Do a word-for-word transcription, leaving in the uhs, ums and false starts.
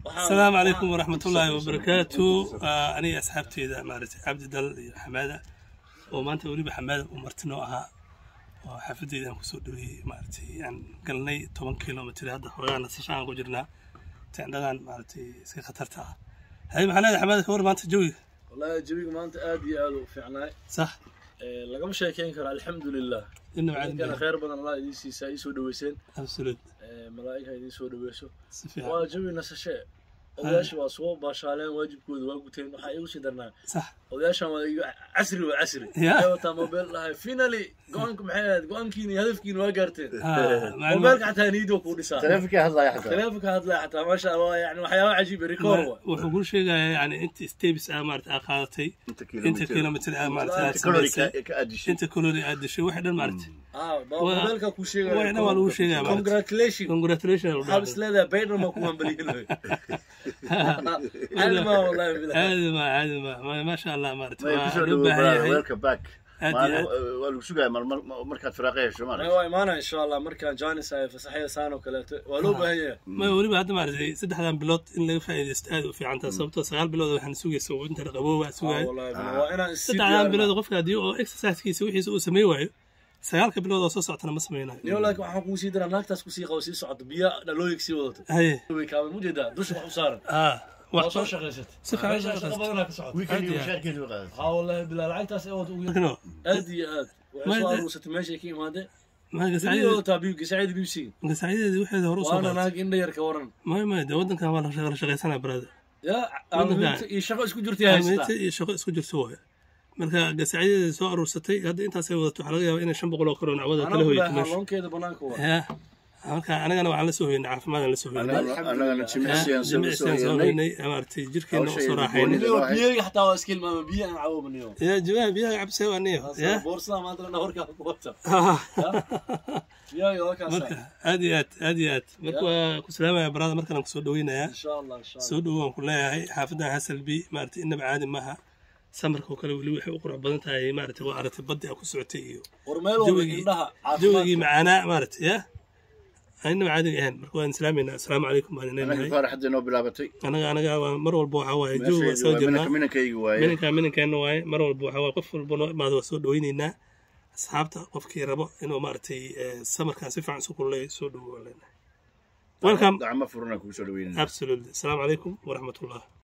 السلام عليكم ورحمة الله وبركاته. آه أنا أصحابتي إذا مارتي عبد دل حمادة وما أنت ولي بحمادة ومرتنوها وحفظي إذا كسودوي مارتي يعني قلني ثمانية كيلومتر هذا خرجنا سشان وجرنا تعندنا مارتي سي خطرتها هاي محل حمادة كور ما أنت جوي والله جوي ما أنت آدي قالوا فعلا صح إيه لقم شيكين كر الحمد لله إنه بعد كان خير بدن الله يدي سي ساي سو دويسين أبسولوت إيه ملاك هيدي سو دويسو سفيان واجبي نفس الشيء وداش واسوا باشالين واجب كود واجبتين waxa ay u sidarnaa صح odaashan waa casri waa casri ayo ta mobile lahay finally go'aanku maxay ahayd go'aankiina hadafkiina waa gaarteen mobilka xataa niido ku dhisaa تلفك هذا حتى تلفك هذا حتى ما شاء الله يعني waxyaabo cajiib record wuxuu ku sheegay yani inta steps amart aqaadatay inta kilometer amart inta kalori aad dishay wax dhan martay ah mobilka ku sheegay waxna waa lagu sheegay congratulations congratulations habs leeda bayna ma ku ambaliyin عادي ما والله بالله عادي ما عادي ما ما شاء الله مارت ويلكم باك waa sugaa markaad firaaqayso ma way maana insha Allah markaan jaanis ay fasaxay saan oo kale waa loo baahan yahay ma waliba hadda maartay saddexdan bilood in laga faa'iideysto aad u fiican tahay sababtoo sagaal bilood waxaan sugaysaa inta qaboow waa sugay waa inaan saddexdan bilood qofka hadii oo exercise-kiisa wixiisa uu sameey waayo sagaalka bilood oo soo socotana ma sameeynayo niyo laakiin waxaan ku sii diraa naagtaas ku sii qawsi socod biya dhalooyig sii wadato hay way ka mujeda dush wax u saaran ah wax soo shaqeysat si fiican shaqo badan ka socod weekend mushaarkeedu qaad ha wallahi bilaa lacagtaas ay wad ugu aad iyo aad waxa soo rusat meesha ka imaade ma gasaciid iyo tabiib gasaciid bibsi gasaciid waxay hore soo waana naag indha yar ka waran ma ma wadankan waa la shaqo shaqeysana brother ya aad iyo shaqo isku jirtay haysta iyo shaqo isku jirto way marka gasaciidada soo aruursatay hadda intaas ay wadato waxa laga yaabaa inay shan boqol oo karoon cawada kala hoyto meesha loonkeeda banaanka waa halka anagana waxaan la soo hoynay caafimaadna la soo hoynay anagana jimicsiyan soo hoynay amartay jirkeena oo soo raaxaynay biyaha xataa waa iskil ma biyaha aan caawinayo ya jawaab biyaha cabsay waa niyo ya boorsada maanta la horka ku wata biyaha oo ka marka aad iyo aad aad iyo aad marka ku salaamaya barada markaan ku soo dhaweynaya insha Allah insha Allah soo dhawaan ku leeyahay xaafadan Hasalbi maartay inaba caadi maaha samarka kale wali waxay u qurux badan tahay maartay waa aragtay badda ku socotay iyo hormeel oo indhaha jawigi macaana maartay ya ayna caadi ahaan marka waan islaamina assalaamu alaykum baan inay farax hadii bilaabatay anaga anaga mar walba waxa waaye jooga soo jirnaa minankayga waaye minanka minankeena waaye mar walba waxa waaye qof walba noo imaado soo dhaweynayna asxaabta qofkii rabo inuu maartay samarkan si fiican soo kulay soo dhaweeyna welcome gacmo furna ku soo dhaweynayna absolutely assalamu alaykum wa rahmatullah.